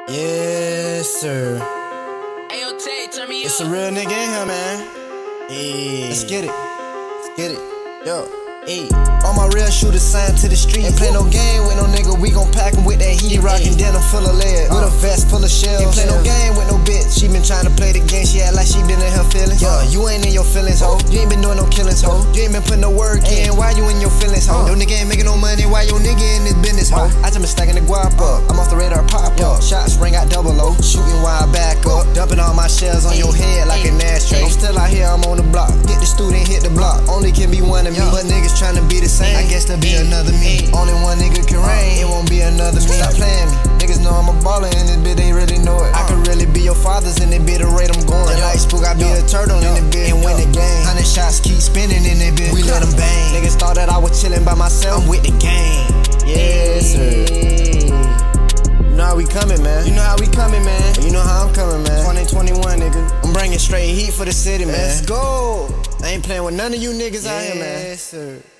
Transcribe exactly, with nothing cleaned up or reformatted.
Yes, sir. Ayo, Tay, turn me It's up. a real nigga in here, man. Yeah. Let's get it. Let's get it. Yo. Hey. All my real shooters signed to the street. Ain't play no game with no nigga. We gon' pack him with that heat. Rockin' denim full of lead. With a vest full of shells. Ain't play no game with no bitch. She been tryna play the game. She act like she been in her feelings. Yeah, you ain't in your feelings, ho. You ain't been doing no killings, ho. You ain't been putting no work in. Why you in your feelings, ho? Your nigga ain't making no money. Why your nigga in this business, ho? I just been stacking the guap up. I'm off the radar, pop up. Shots ring out double low. Shooting while I back up. Dumping all my shells on your head like an ashtray. I'm still out here, I'm on the block. Get the student, hit the block. Only can be one of me, but niggas tryna be the same. I guess there'll be another me. Only one nigga can reign. It won't be another me. Stop playing me. Niggas know I'm a baller in this bitch, they really know it. I could really be your father's in this bitch, the rate I'm going. Like Spook, I be a turtle in this bitch and win the game. Hundred shots keep spinning in this bitch. We let them bang. Niggas thought that I was chilling by myself. I'm with the gang. Yes, sir. You know how we coming, man. You know how we coming, man. You know how I'm coming, man. twenty twenty-one, nigga. I'm bringing straight heat for the city, man. Let's go. I ain't playing with none of you niggas out here, man. Yes, sir.